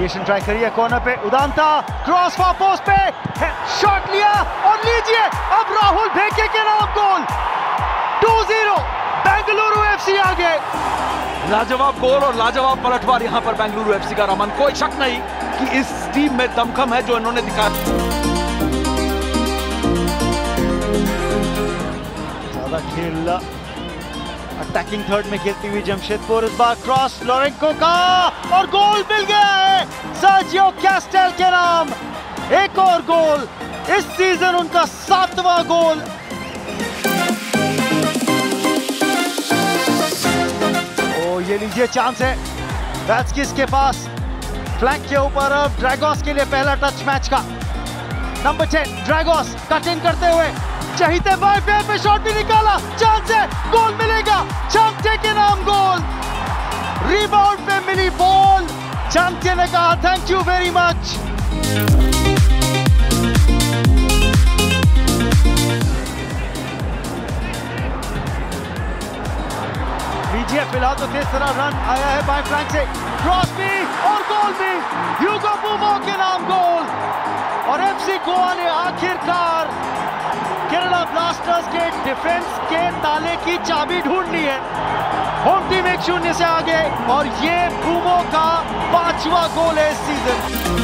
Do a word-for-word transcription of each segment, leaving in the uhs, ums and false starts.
Variation try करिए corner पे, Udanta cross far post पे, शॉट लिया और लीजिए अब राहुल भेके के नाम goal. Two zero Bengaluru FC आगे। लाजवाब गोल और लाजवाब पलटवार यहां पर बेंगलुरु एफसी का। रमन, कोई शक नहीं कि इस टीम में दमखम है जो इन्होंने दिखाया। ज्यादा खेल अटैकिंग थर्ड में खेलती हुई जमशेदपुर, इस बार क्रॉस लोरेंको का और गोल मिल गया है सर्जियो कैस्टेल के नाम। एक और गोल, इस सीजन उनका सातवां गोल। ओ ये लीजिए चांस है वैल्स्किस के पास, फ्लैंक के ऊपर अब ड्रैगोस के लिए पहला टच मैच का। Number ten Dragos cut in करते हुए चाहिए बाय फेयर पे शॉट भी निकाला, चांस है, गोल मिलेगा, चांगचे के नाम गोल। रिबाउंड पे मिली बॉल, चांगचे ने कहा थैंक यू वेरी मच। लीजिए फिलहाल तो किस तरह रन आया है बाय फ्लैंक से, क्रॉस भी और गोल भी, ह्यूगो बुमो के नाम गोल। और एफसी गोवा ने आखिरकार केरला ब्लास्टर्स के डिफेंस के ताले की चाबी ढूंढ ली है। होम टीम एक शून्य से आगे और ये बुमो का पांचवा गोल है इस season.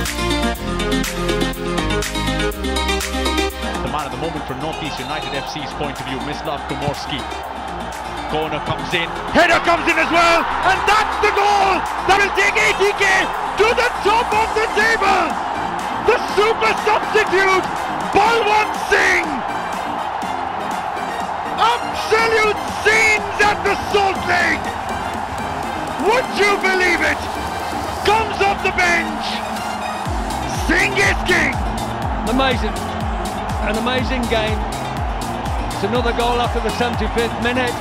The man of the moment from Northeast United F C's point of view, Mislav Komorski. Corner comes in, header comes in as well, and that's the goal that will take A T K to the top of the table. The super substitute, Balwant Singh. Absolute scenes at the Salt Lake. Would you believe it? Comes off the bench. Singh is king. Amazing. An amazing game. It's another goal after the seventy-fifth minute.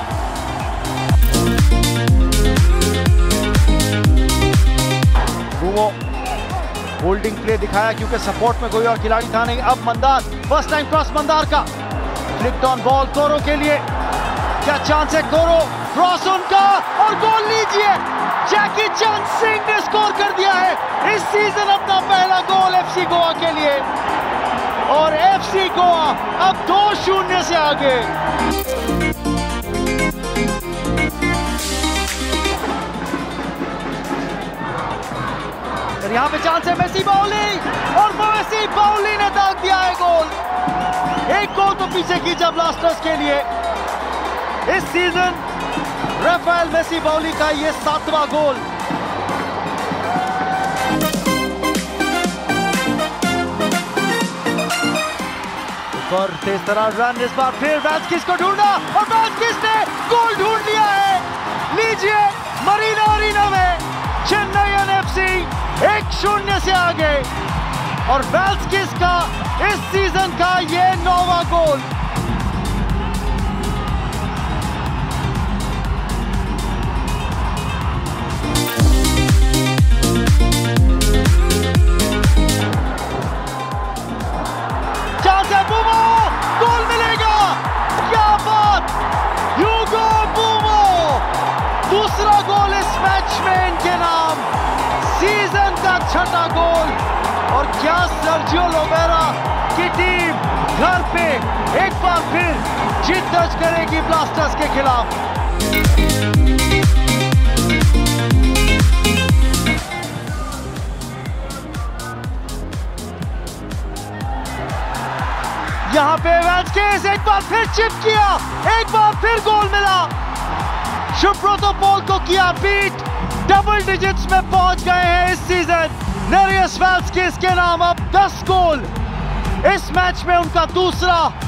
बुमो holding play दिखाया क्योंकि support में कोई और खिलाड़ी था नहीं। अब Mandar, first time cross Mandar का, फ्लिक्ड ऑन बॉल कोरो के लिए, क्या चांस है, कोरो क्रॉस उनका और गोल लीजिए, जैकी चांद सिंह ने स्कोर कर दिया है इस सीजन अपना पहला गोल एफसी गोवा के लिए। और एफसी गोवा अब दो शून्य से आगे। यहाँ पे चांस है, मेसी बाउली और मेसी बाउली ने दाग दिया है गोल। एक गोल तो पीछे कीजिए ब्लास्टर्स के लिए। इस सीजन राफेल मेसी बाउली का ये सातवां गोल। और तेज तरह रन, इस बार फिर वैल्स्किस को ढूंढा और वैल्स्किस ने गोल ढूंढ लिया है। लीजिए मरीना अरीना में चेन्नईयन एफसी एक शून्य से आगे और वैल्स्किस का इस सीजन का ये नौवां गोल। चांस है, बुमो, गोल मिलेगा, क्या बात, ह्यूगो बुमो, दूसरा गोल इस मैच में इनके नाम, सीजन का छठा गोल। और क्या सर्जियो लोबेरा की टीम घर पे एक बार फिर जीत दर्ज करेगी ब्लास्टर्स के खिलाफ। यहां पे वैल्स्किस एक बार फिर चिप किया, एक बार फिर गोल मिला, शुभ्रोतो पोल को किया बीट, डबल डिजिट्स में पहुंच गए हैं इस सीजन। नेरियस वाल्स्किस के नाम अब दस गोल, इस मैच में उनका दूसरा